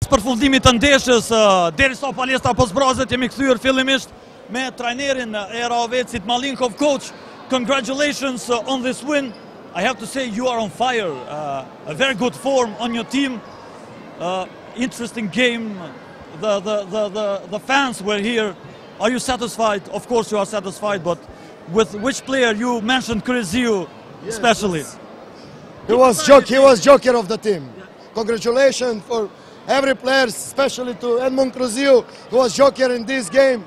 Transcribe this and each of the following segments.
Së përfundimit të ndeshjes, derisa palestra po zbrazet, jemi kthyer fillimisht me trajnerin e Ravecit Malinkov. Coach, congratulations on this win. I have to say you are on fire. A very good form on your team. Interesting game. The fans were here. Are you satisfied? Of course you are satisfied, but with which player? You mentioned Kryziu especially. Yes. He was joker of the team. Congratulations for every player, especially to Edmond Kryziu, who was joker in this game.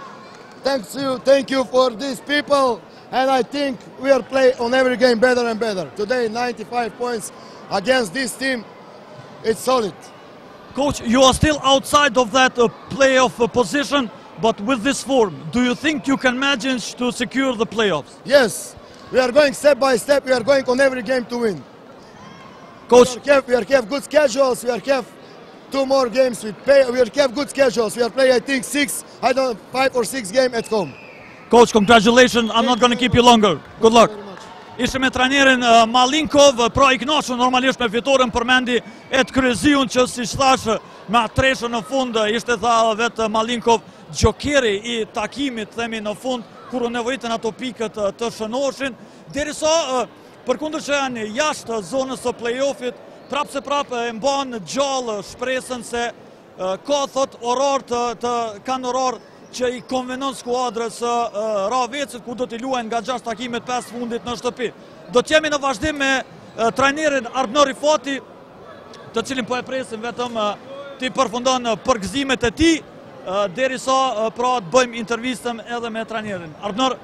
Thank you for these people, and I think we are playing on every game better and better. Today, 95 points against this team. It's solid. Coach, you are still outside of that playoff position, but with this form, do you think you can manage to secure the playoffs? Yes, we are going step by step. We are going on every game to win. Coach, we have good schedules. We have 2 more games. We have good schedules. We are playing, I think, 5 or 6 games at home. Coach, congratulations. I'm not going to keep you longer. Good luck. Ishte me trajnerin Malinkov, pra I kënaqur normalisht me fitoren, përmendi Ed Kryziun që si thash me treshën në fund, ishte tha vetë Malinkov gjokeri I takimit, themi në fund, kur u nevojitën ato pikët të shënoheshin, derisa përkundër që janë jashtë zonës së play-offit, prapë se prapë e mban gjallë shpresën se ka thot orar kanë orar që I konvenon skuadrës Ravecit, ku do t'i luajnë nga 6 takimet 5 fundit në shtëpi. Do t'jemi në vazhdim me trajnerin Arnor Rifati, të cilin po e presim vetëm t'i përfundon përgëzimet e tij, derisa pra të bëjmë intervistën edhe me trajnerin. Arnor,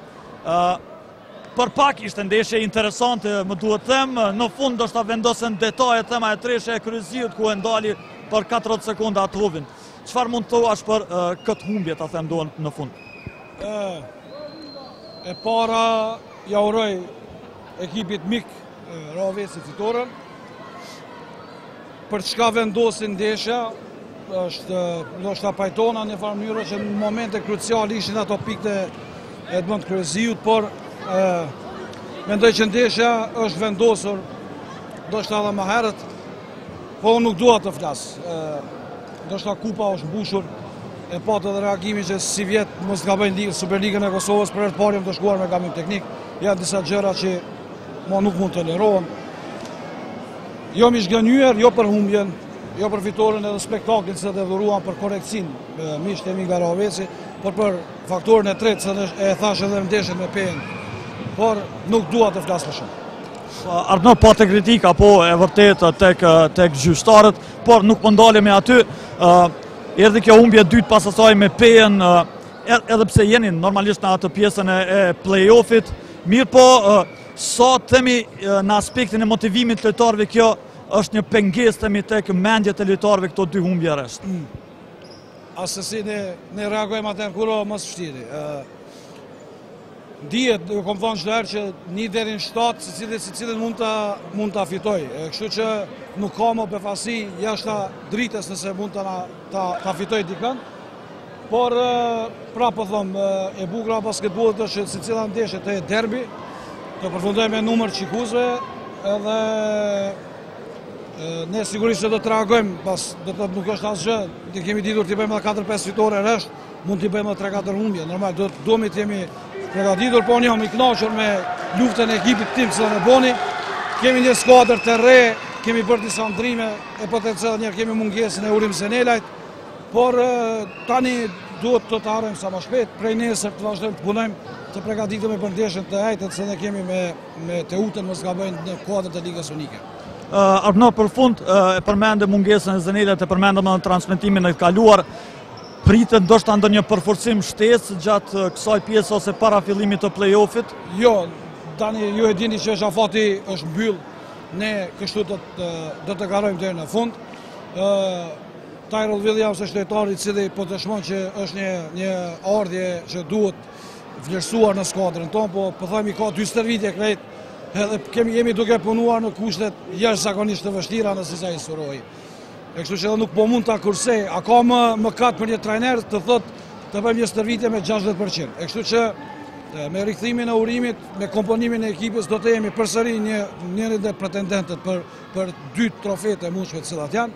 për pak ishte ndeshje interesante, më duhet them, në fund do shta vendosen detajet tema e treshje e Kryziut, ku e ndali për 40 sekonda atë huvin. Çfarë mund të thuash për këtë humbje, ta them duan në fund? E para ja uroj ekipit mik Ravecit fitoren. Për çka vendosin ndeshja, është ndoshta pajtona në farë mënyrë që në momente kruciale ishin ato pikët e Edmond Kryziut, por mendoj që ndeshja është vendosur ndoshta edhe më herët, po unë nuk dua të flas. Ndoshta kupa është mbushur, e patë edhe reagimin që si vjetë mos ka bëjnë Superligën e Kosovës, për herë të parë jam të shkuar me gabim teknik, janë disa gjëra që ma nuk mund të tolerohen. Jo mi shgënjyer, jo për humbjen, jo për fitoren edhe spektaklin se dhe dhuruan për korekcin miqtë e mi nga Raveci, por për faktorin e tretë, se e thash edhe ndeshjen me PN, por nuk dua të flas më shumë. Arnor, pa të kritika, po e vërtet tek gjyqtarët, por nuk po ndalemi aty. Erdhi kjo humbje dytë pas asaj me PN, edhe pse jeni normalisht në atë pjesën e play-offit, mirë po, sa themi në aspektin e motivimit lojtarëve, kjo është një pengesë themi tek mendjet e lojtarëve këto 2 humbje rresht. Asesi ne reagojmë atë kur mos vështirë. Dihet, kom thonë çdo herë që 1 deri në 7 secilin mund ta fitoj. Kështu që nuk ka më befasi jashtë dritës nëse mund ta fitoj dikën. Por prapë po them, e bukur e basketbollit është që secila ndeshje të jetë derbi, të përfundojmë me numër çikuzve, edhe ne sigurisht do të reagojmë, pas do të nuk është asgjë, ne kemi ditur t'i bëjmë edhe 4-5 fitore rresht, mund t'i bëjmë edhe 3-4 humbje. Normal, duhemi të jemi përgatitur, po unë jam I kënaqur me luftën e ekipit tim që ne bëni. Kemi një skuadër të re, kemi bërë disa ndrime, e potencial njerë kemi mungesën e Urim Zenelajt, por tani duhet të harrojmë sa më shpejt, prej nesër të vazhdojmë të punojmë, të përgatitemi për ndeshjen të hejtët, se ne kemi me Teutën mos gabojnë në kuadrët e Ligës Unike. Arnor, për fund, e përmendë mungesën e Zenelajt, e përmendëm në transmetimin e kaluar, pritet ndoshta ndonjë përforcim shtesë gjatë kësaj pjesë ose para fillimit të play-offit? Jo, tani ju e dini që afati është mbyll, ne kështu do të garojmë deri në fund. Tyrell Williams është lojtari I cili po të shmon që është një ardhje që duhet vlerësuar në skuadrën tonë, po themi ka 2 stërvitje krejt, edhe jemi duke punuar në kushtet jashtëzakonisht të vështira në si sa I suroi. E kështu që edhe nuk po mund ta kursej, a ka më kat për një trajner të thotë të bëjmë një stërvitje me 60%. E kështu që me rikthimin e Urimit, me komponimin e ekipës do të jemi përsëri njëri dhe pretendentët për 2 trofete e mundshme të cilat janë.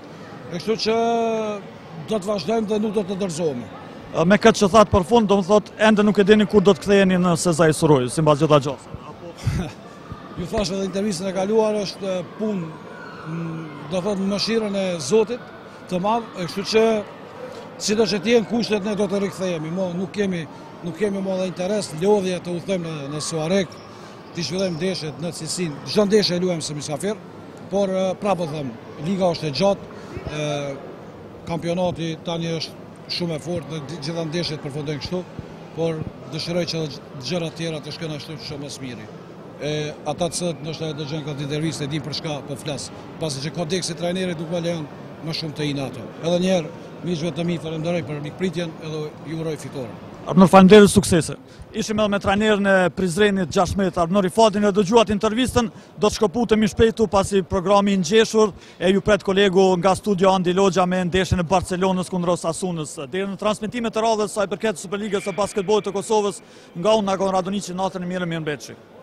Kështu që do të vazhdojmë dhe nuk do të dorëzohemi. Me këtë që thatë për fund, do më thotë, ende nuk e dini kur do të ktheheni në Sezai Suroj, si mbas gjitha gjosë. Ju thash edhe intervistën e kaluar është punë, do thotë në mëshirën e Zotit të madh, kështu që sido që t'jenë kushtet ne do të rikthehemi. Nuk kemi më dhe interes, lodhje të udhtojmë në Suarek, t'i zhvillojmë ndeshjet në cilësinë. Çdo ndeshje e luajmë si mysafir, por prapë them, liga është e gjatë, kampionati tani është shumë e fortë dhe gjitha ndeshjet përfundojnë kështu, por dëshiroj që gjërat tjera të shkojnë ashtu shumë më së miri. Ata të cilët ndoshta e dëgjojnë këtë intervistë e din për çka po flas, pasi që kodeksi i trajnerit nuk më lejon më shumë të hinë ato. Edhe një herë, miqve të mi falenderoj për mikpritjen edhe ju uroj fitoren. Arnur, faleminderit, suksese. Ishim edhe me trajnerin e Prizrenit 16, Arnur Rifati, në dëgjuat intervistën, do të shkëputemi shpejtu pasi programi i ngjeshur e ju pret kolegu nga studio Andi Logja me ndeshjen e Barcelonës kundër Osasunës. Deri në transmetimet e radhës sa i përket Superligës së basketbollit të Kosovës, nga unë Nagon Radonici, natën e mirë, mirëmbëjtje.